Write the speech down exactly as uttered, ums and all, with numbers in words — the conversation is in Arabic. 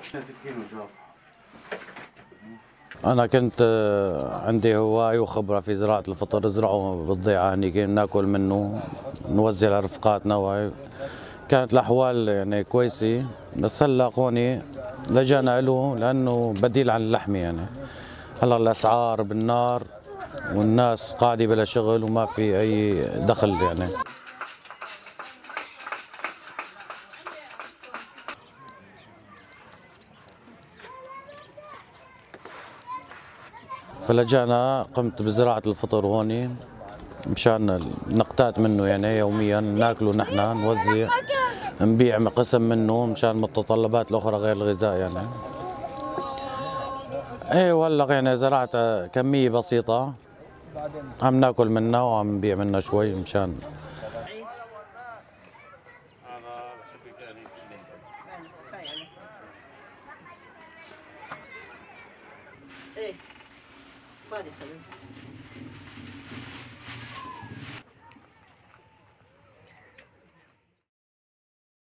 أنا كنت آه، عندي هواية وخبرة في زراعة الفطر، نزرعه بالضيعة هنيك ناكل منه نوزع لرفقاتنا، وهي كانت الأحوال يعني كويسة. بس هلا قوني لجأنا له لأنه بديل عن اللحمة يعني. هلا الأسعار بالنار والناس قاعدة بلا شغل وما في أي دخل يعني. فلجأنا قمت بزراعة الفطر هون مشان نقتات منه يعني يوميا ناكله نحن، نوزع نبيع قسم منه مشان المتطلبات الأخرى غير الغذاء يعني. ايه وهلا يعني زرعت كمية بسيطة عم ناكل منها وعم نبيع منها شوي مشان. ايه